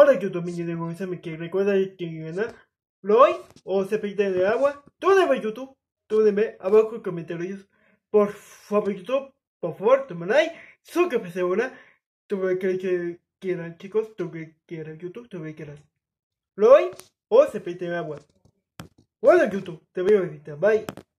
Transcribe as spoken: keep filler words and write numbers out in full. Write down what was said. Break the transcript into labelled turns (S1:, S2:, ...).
S1: Ahora YouTube mi de me que recuerda que ganar Roy o cepillita de agua. Tú dime YouTube, tú dime abajo en comentarios. Por favor YouTube, por favor, toma like, suscríbete ahora. Tú me que, que quieran chicos, tú que quieran YouTube, tú que quieras. Roy o cepillita de agua. Bueno YouTube, te veo ahorita, bye.